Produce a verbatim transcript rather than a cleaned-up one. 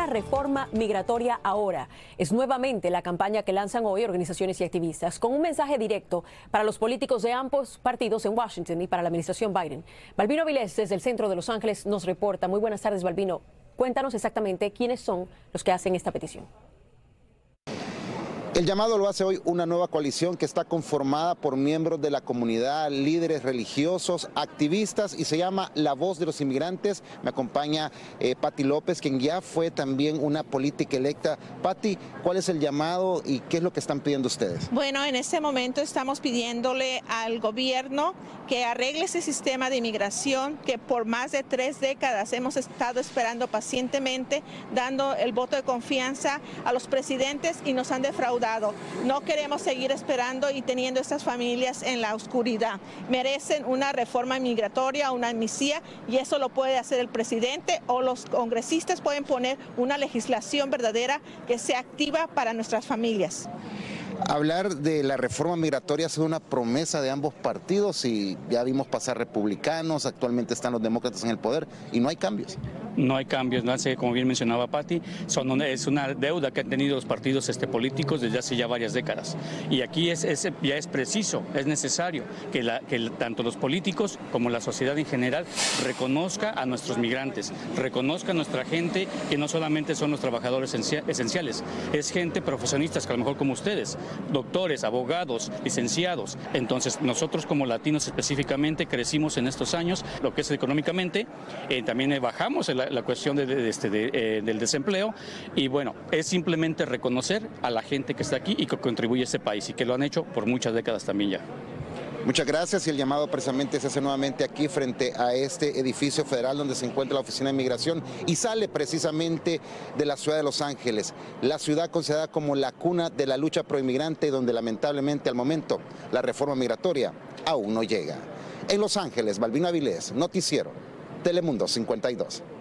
reforma migratoria ahora. Es nuevamente la campaña que lanzan hoy organizaciones y activistas con un mensaje directo para los políticos de ambos partidos en Washington y para la administración Biden. Balbino Avilés, desde el centro de Los Ángeles, nos reporta. Muy buenas tardes, Balbino. Cuéntanos exactamente quiénes son los que hacen esta petición. El llamado lo hace hoy una nueva coalición que está conformada por miembros de la comunidad, líderes religiosos, activistas, y se llama La Voz de los Inmigrantes. Me acompaña eh, Patti López, quien ya fue también una política electa. Patti, ¿cuál es el llamado y qué es lo que están pidiendo ustedes? Bueno, en este momento estamos pidiéndole al gobierno que arregle ese sistema de inmigración que por más de tres décadas hemos estado esperando pacientemente, dando el voto de confianza a los presidentes y nos han defraudado. No queremos seguir esperando y teniendo estas familias en la oscuridad. Merecen una reforma migratoria, una amnistía, y eso lo puede hacer el presidente o los congresistas pueden poner una legislación verdadera que sea activa para nuestras familias. Hablar de la reforma migratoria ha sido una promesa de ambos partidos y ya vimos pasar republicanos, actualmente están los demócratas en el poder y no hay cambios. No hay cambios, no hace, como bien mencionaba Patti, son una, es una deuda que han tenido los partidos este, políticos desde hace ya varias décadas. Y aquí es, es, ya es preciso, es necesario que, la, que tanto los políticos como la sociedad en general reconozca a nuestros migrantes, reconozca a nuestra gente que no solamente son los trabajadores esenciales, es gente profesionistas que a lo mejor como ustedes, doctores, abogados, licenciados. Entonces nosotros como latinos específicamente crecimos en estos años, lo que es económicamente, eh, también eh, bajamos la, la cuestión de, de, este, de, eh, del desempleo, y bueno, es simplemente reconocer a la gente que está aquí y que contribuye a este país y que lo han hecho por muchas décadas también ya. Muchas gracias, y el llamado precisamente se hace nuevamente aquí frente a este edificio federal donde se encuentra la Oficina de Inmigración y sale precisamente de la ciudad de Los Ángeles, la ciudad considerada como la cuna de la lucha proinmigrante y donde lamentablemente al momento la reforma migratoria aún no llega. En Los Ángeles, Balbino Avilés, Noticiero Telemundo cincuenta y dos.